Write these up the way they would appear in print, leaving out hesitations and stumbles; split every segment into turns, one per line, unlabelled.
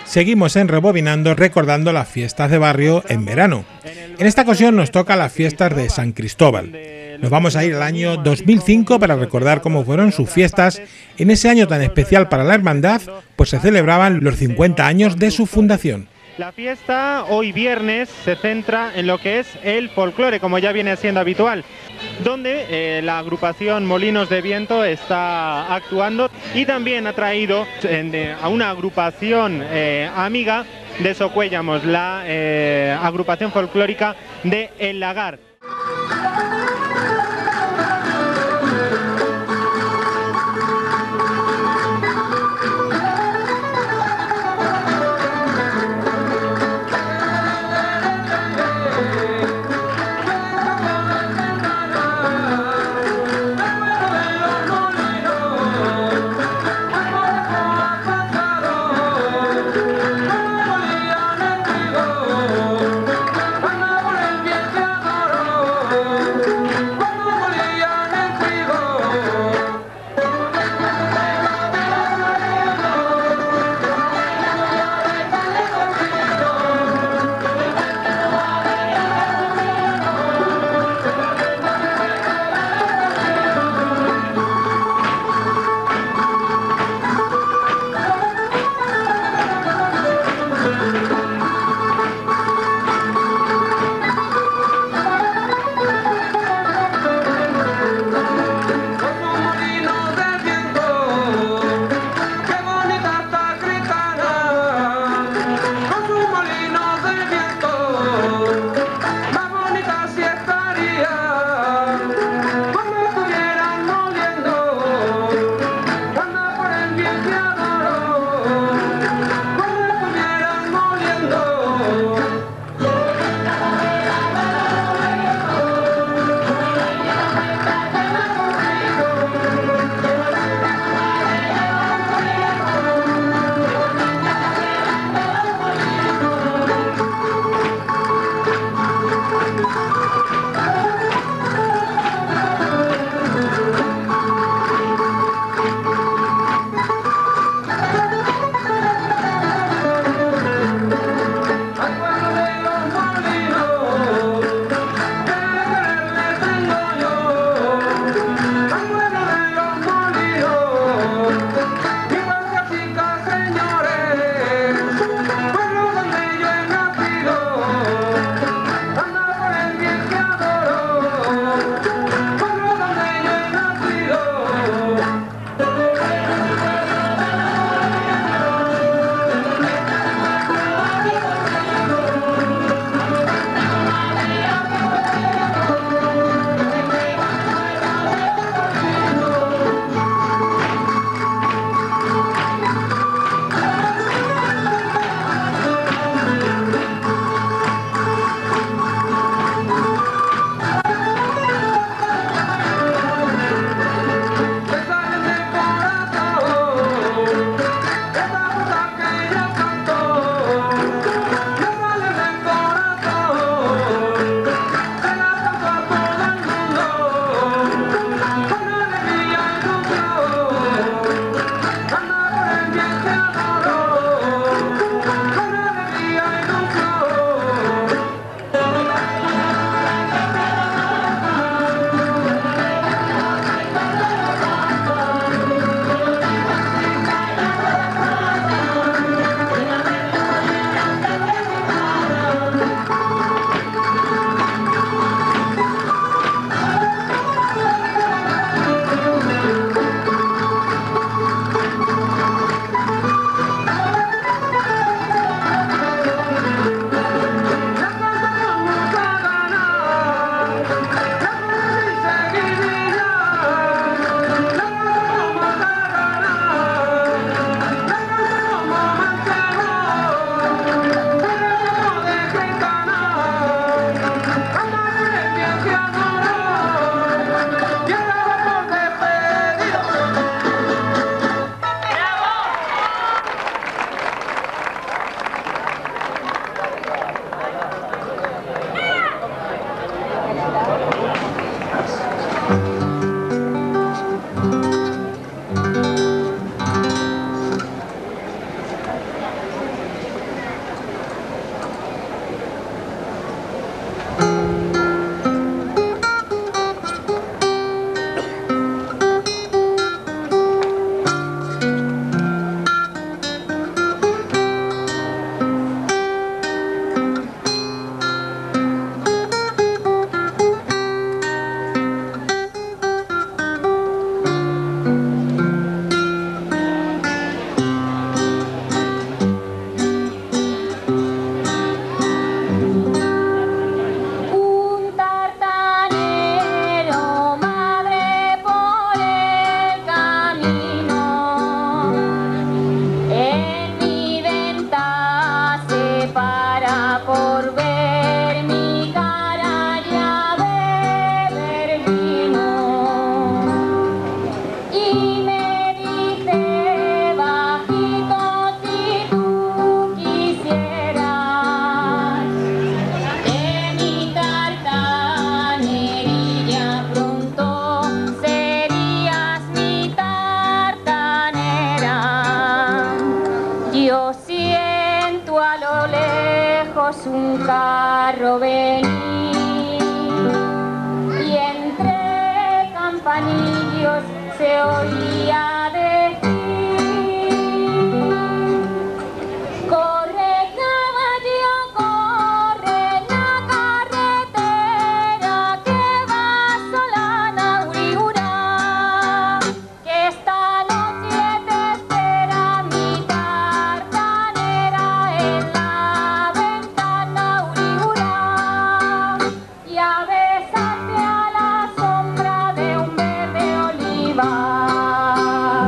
seguimos en Rebobinando recordando las fiestas de barrio en verano. En esta ocasión nos toca las fiestas de San Cristóbal. Nos vamos a ir al año 2005 para recordar cómo fueron sus fiestas en ese año tan especial para la hermandad, pues se celebraban los 50 años de su fundación.
La fiesta hoy viernes se centra en lo que es el folclore, como ya viene siendo habitual, donde la agrupación Molinos de Viento está actuando y también ha traído a una agrupación amiga de Socuéllamos, la agrupación folclórica de El Lagar.
a lo lejos un carro venir y entre campanillos se oía decir: corre caballo, corre la carretera que va sola a Nauriura, que esta noche te espera mi tartanera en la ventana Nauriura, y a besarte a la sombra de un verde olivar.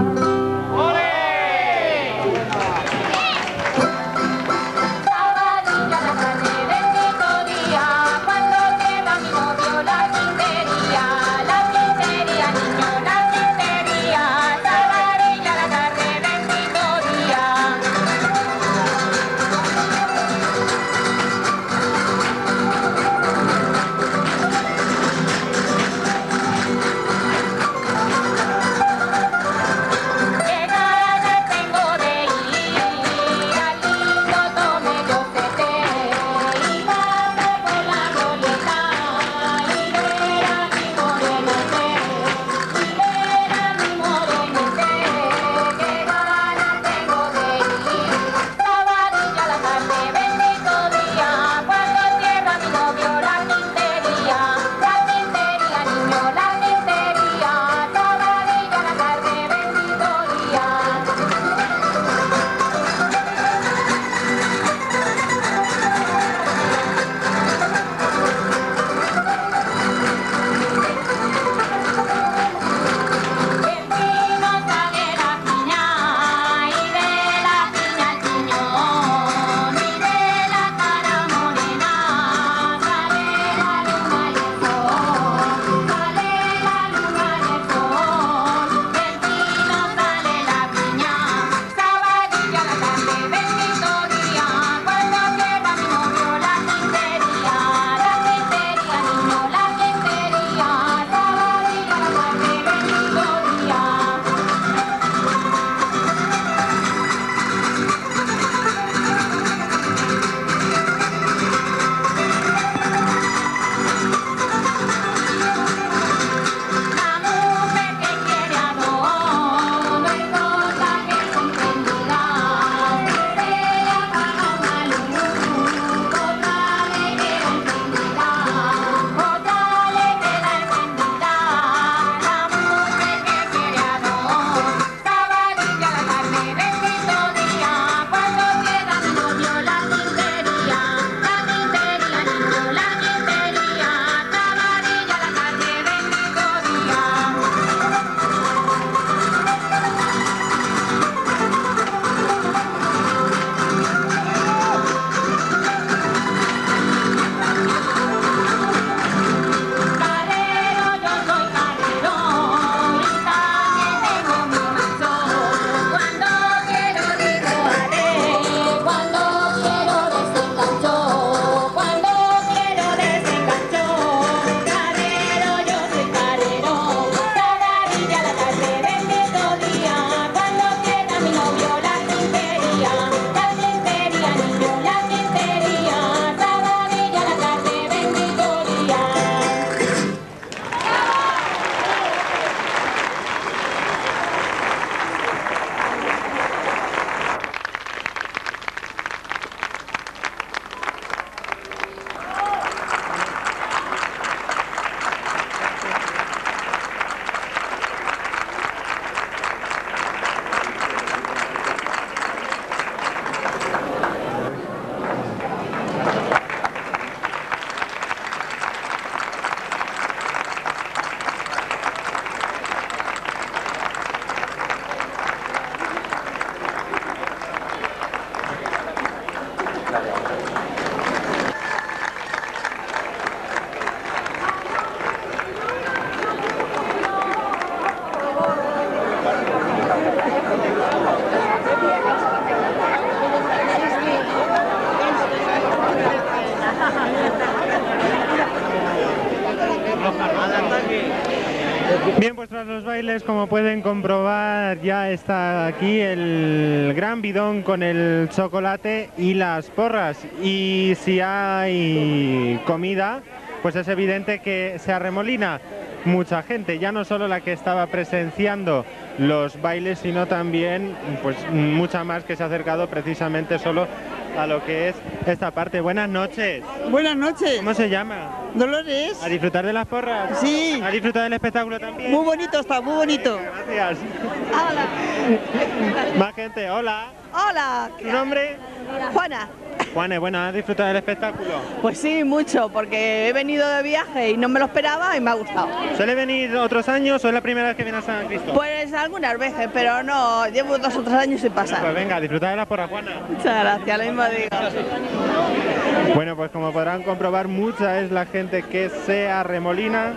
Bien, pues tras los bailes, como pueden comprobar, ya está aquí el gran bidón con el chocolate y las porras. Y si hay comida, pues es evidente que se arremolina mucha gente, ya no solo la que estaba presenciando los bailes, sino también pues mucha más que se ha acercado precisamente solo a lo que es esta parte. Buenas noches.
Buenas noches.
¿Cómo se llama?
Dolores.
¿A disfrutar de las porras?
Sí.
¿A disfrutar del espectáculo también?
Muy bonito está, muy bonito.
Gracias.
Hola.
Más gente, hola.
Hola.
¿Tu nombre?
Juana.
Juane, bueno, ¿has disfrutado del espectáculo?
Pues sí, mucho, porque he venido de viaje y no me lo esperaba y me ha gustado.
¿Suele venir otros años o es la primera vez que viene a San Cristóbal?
Pues algunas veces, pero no, llevo 2 o 3 años sin pasar.
Pues venga, disfrutar de las porras, Juana.
Muchas gracias, lo mismo digo.
Bueno, pues como podrán comprobar, mucha es la gente que se arremolina.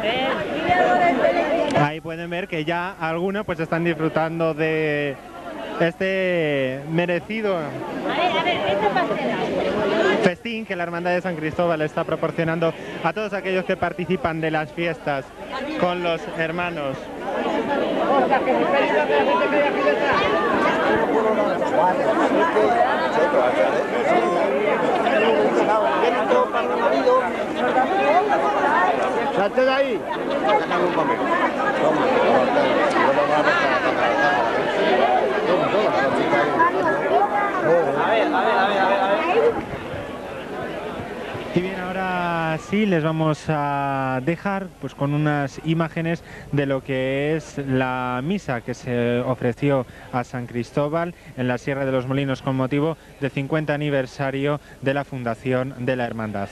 Ahí pueden ver que ya algunos pues están disfrutando de este merecido festín que la Hermandad de San Cristóbal está proporcionando a todos aquellos que participan de las fiestas con los hermanos.
¡Salte de ahí!
Y bien, ahora sí les vamos a dejar pues con unas imágenes de lo que es la misa que se ofreció a San Cristóbal en la Sierra de los Molinos con motivo del 50 aniversario de la fundación de la Hermandad.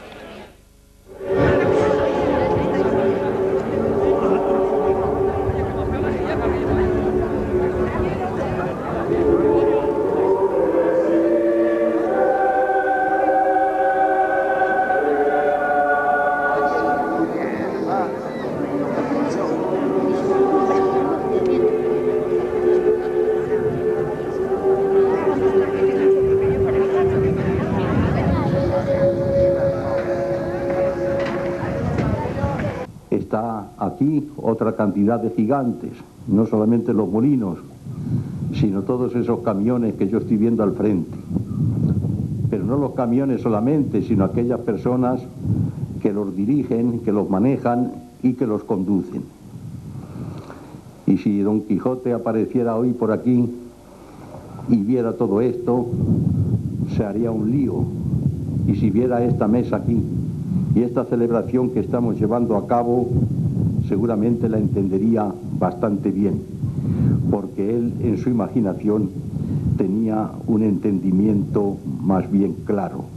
Está aquí otra cantidad de gigantes, no solamente los molinos, sino todos esos camiones que yo estoy viendo al frente. Pero no los camiones solamente, sino aquellas personas que los dirigen, que los manejan y que los conducen. Y si Don Quijote apareciera hoy por aquí y viera todo esto, se haría un lío. Y si viera esta mesa aquí y esta celebración que estamos llevando a cabo, seguramente la entendería bastante bien, porque él en su imaginación tenía un entendimiento más bien claro.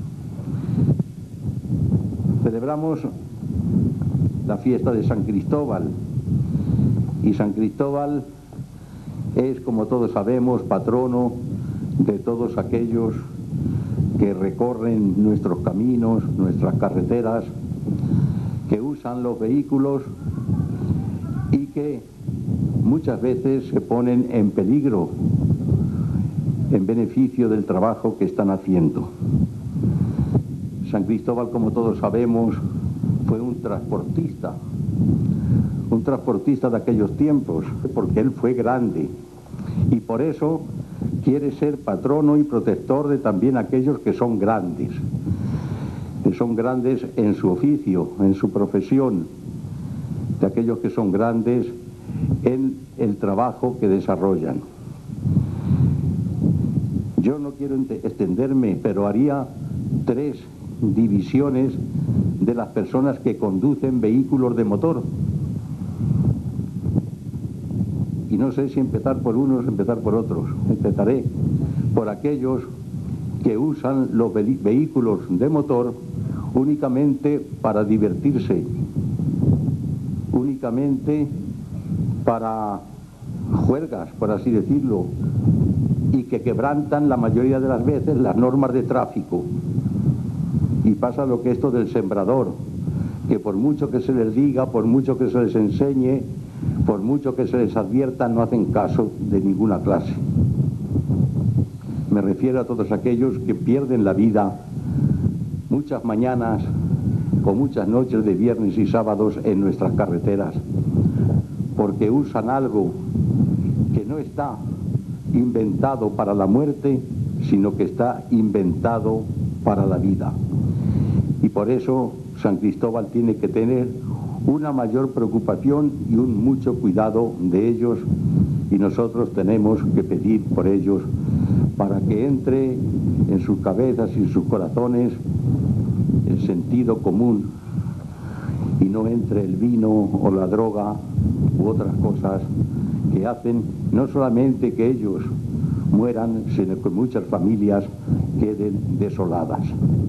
Celebramos la fiesta de San Cristóbal, y San Cristóbal es, como todos sabemos, patrono de todos aquellos que recorren nuestros caminos, nuestras carreteras, que usan los vehículos y que muchas veces se ponen en peligro en beneficio del trabajo que están haciendo. San Cristóbal, como todos sabemos, fue un transportista de aquellos tiempos, porque él fue grande y por eso quiere ser patrono y protector de también aquellos que son grandes en su oficio, en su profesión, de aquellos que son grandes en el trabajo que desarrollan. Yo no quiero extenderme, pero haría 3 divisiones de las personas que conducen vehículos de motor. Y no sé si empezar por unos o empezar por otros. Empezaré por aquellos que usan los vehículos de motor únicamente para divertirse, únicamente para juergas, por así decirlo, y que quebrantan la mayoría de las veces las normas de tráfico. Y pasa lo que esto del sembrador, que por mucho que se les diga, por mucho que se les enseñe, por mucho que se les advierta, no hacen caso de ninguna clase. Me refiero a todos aquellos que pierden la vida muchas mañanas o muchas noches de viernes y sábados en nuestras carreteras, porque usan algo que no está inventado para la muerte, sino que está inventado para la vida. Y por eso San Cristóbal tiene que tener una mayor preocupación y un mucho cuidado de ellos, y nosotros tenemos que pedir por ellos para que entre en sus cabezas y en sus corazones el sentido común y no entre el vino o la droga u otras cosas que hacen no solamente que ellos mueran, sino que muchas familias queden desoladas.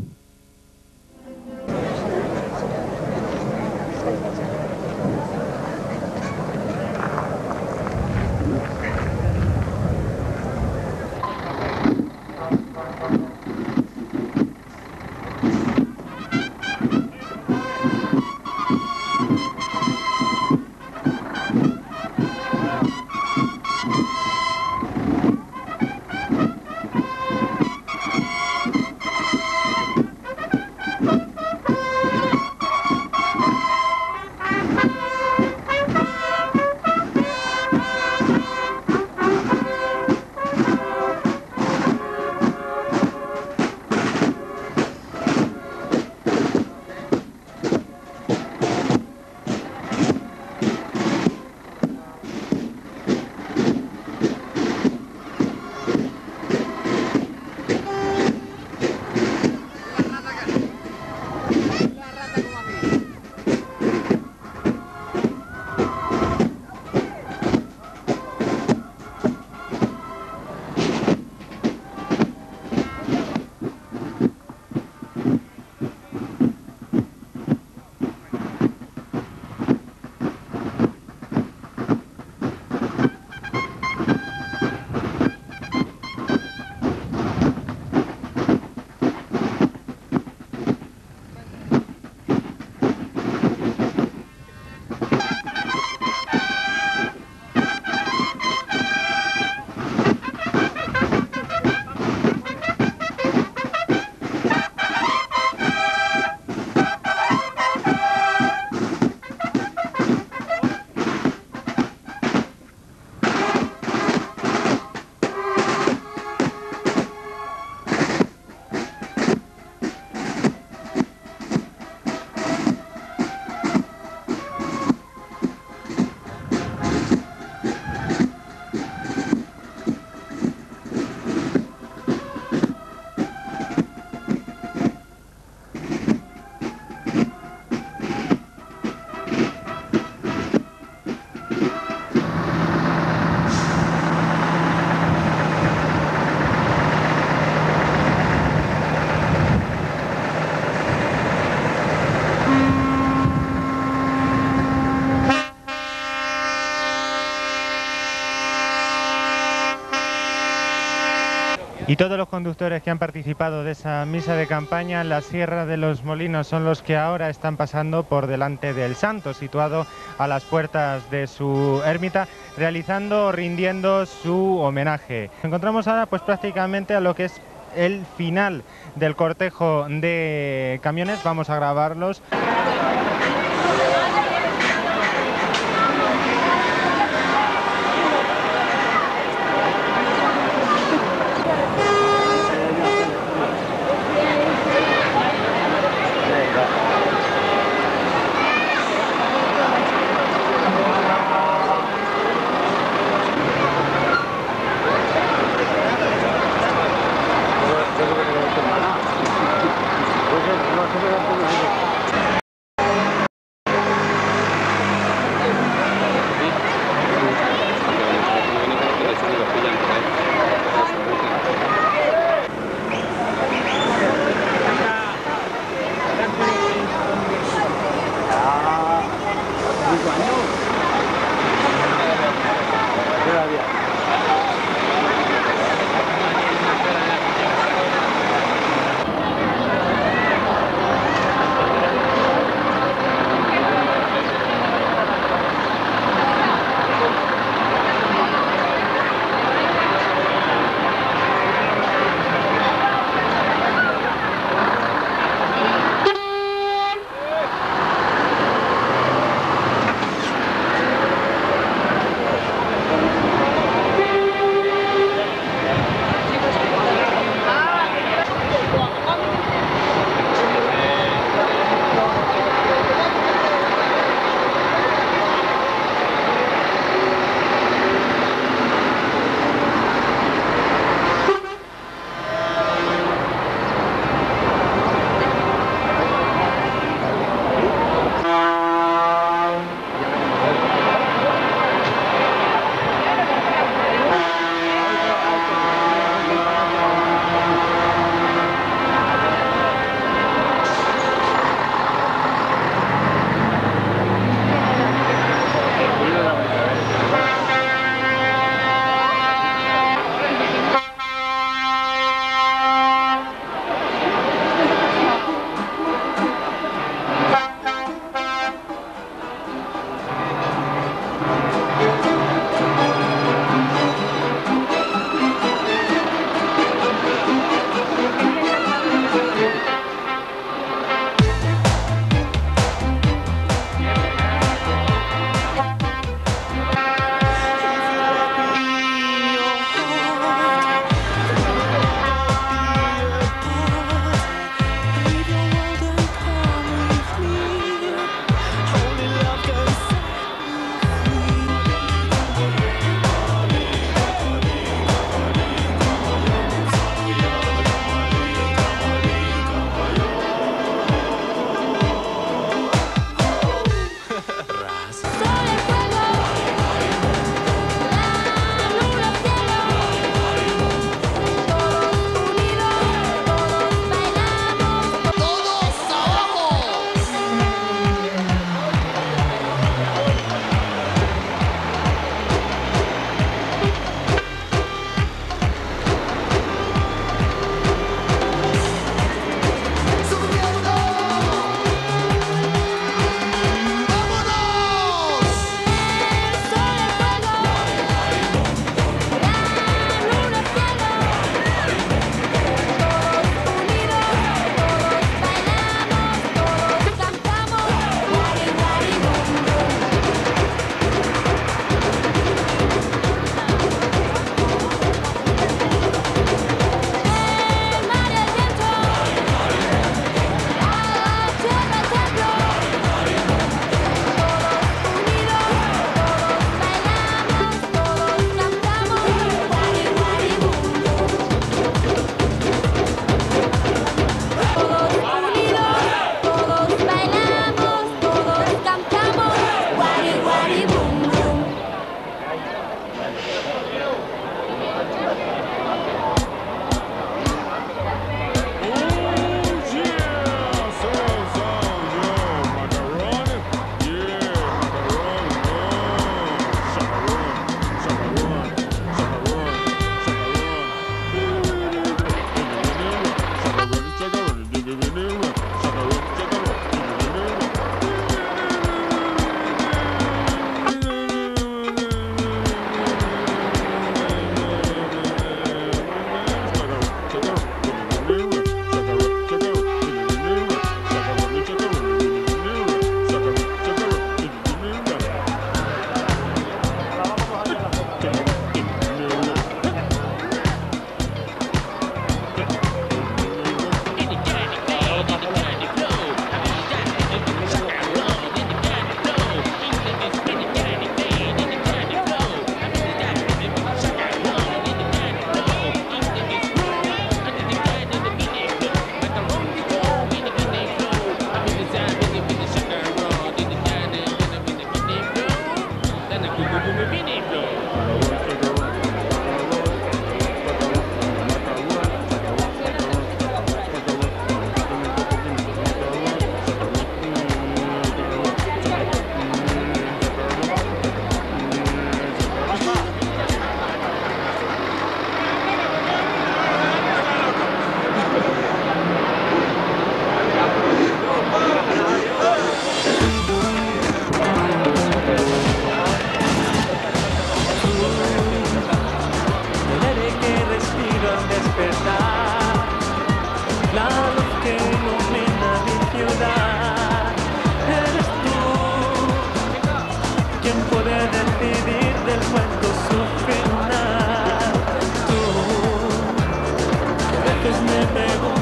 Y todos los conductores que han participado de esa misa de campaña en la Sierra de los Molinos son los que ahora están pasando por delante del santo, situado a las puertas de su ermita, realizando o rindiendo su homenaje. Nos encontramos ahora pues prácticamente a lo que es el final del cortejo de camiones. Vamos a grabarlos.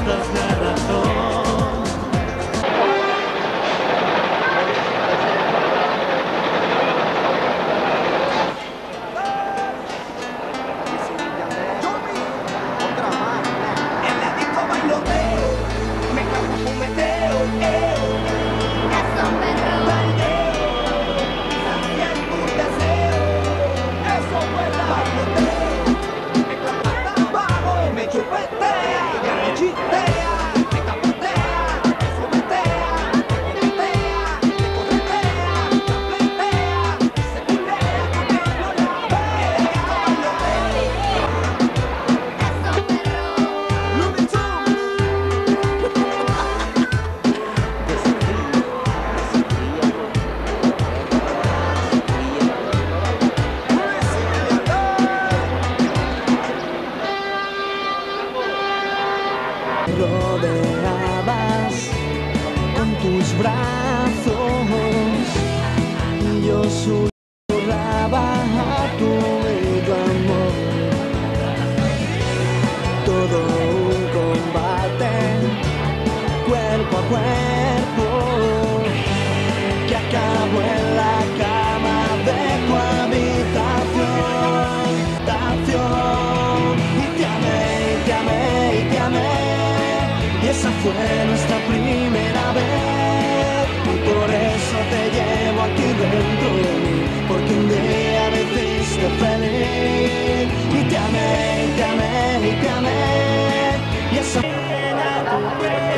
das la razón.
En la disco bailoteo, me cago fumeteo, eso perro, baileo, y el puteseo, eso vuela, bailoteo, me clava abajo, me chupetea, y ya me chitea, me capotea, me fumetea, me coquetea, me corretea, me chapletea, se culea, que no la ve, en la disco bailoteo.
Rodeabas con tus brazos, yo susurraba a tu oído amor. Todo un combate, cuerpo a cuerpo, que acabó en la cama de tu habitación. Y te amé, y te amé, y te amé. Y esa fue nuestra primera vez. Y por eso te llevo aquí dentro de mí, porque un día me hiciste feliz. Y te amé, y te amé, y te amé. Y esa fue tu